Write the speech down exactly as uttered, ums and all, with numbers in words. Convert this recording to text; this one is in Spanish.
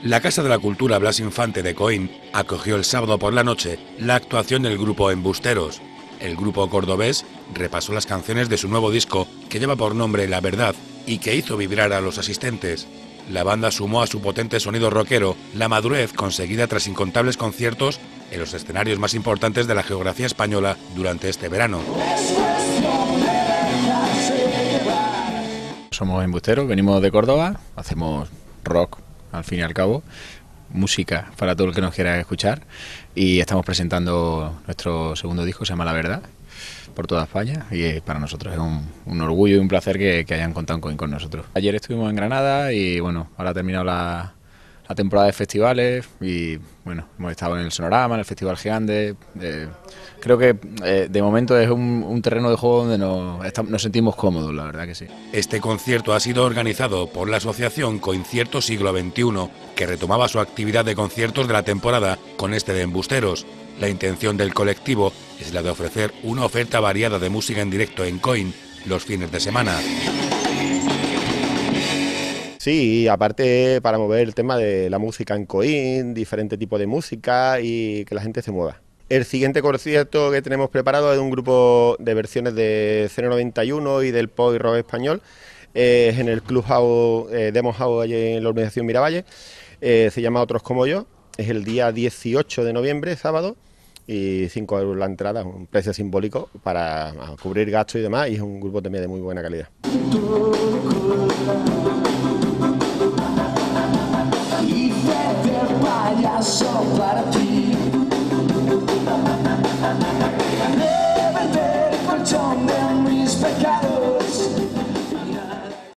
La Casa de la Cultura Blas Infante de Coín acogió el sábado por la noche la actuación del grupo Embusteros. El grupo cordobés repasó las canciones de su nuevo disco, que lleva por nombre La Verdad, y que hizo vibrar a los asistentes. La banda sumó a su potente sonido rockero la madurez conseguida tras incontables conciertos en los escenarios más importantes de la geografía española durante este verano. Somos Embusteros, venimos de Córdoba, hacemos rock al fin y al cabo, música para todo el que nos quiera escuchar, y estamos presentando nuestro segundo disco, se llama La Verdad, por toda España, y para nosotros es un, un orgullo y un placer que, que hayan contado con, con nosotros. Ayer estuvimos en Granada y bueno, ahora ha terminado la, la temporada de festivales y bueno, hemos estado en el Sonorama, en el Festival Gigante. Eh, creo que eh, de momento es un, un terreno de juego donde nos, estamos, nos sentimos cómodos, la verdad que sí. Este concierto ha sido organizado por la asociación Concierto Siglo veintiuno, que retomaba su actividad de conciertos de la temporada con este de Embusteros. La intención del colectivo es la de ofrecer una oferta variada de música en directo en Coín los fines de semana. Sí, y aparte para mover el tema de la música en Coín, diferentes tipos de música y que la gente se mueva. El siguiente concierto que tenemos preparado es un grupo de versiones de cero noventa y uno y del pop y rock español. Eh, es en el Club House, eh, Demo House, allí en la urbanización Miravalle. Eh, se llama Otros como yo. Es el día dieciocho de noviembre, sábado, y cinco euros la entrada, un precio simbólico para cubrir gastos y demás, y es un grupo también de muy buena calidad.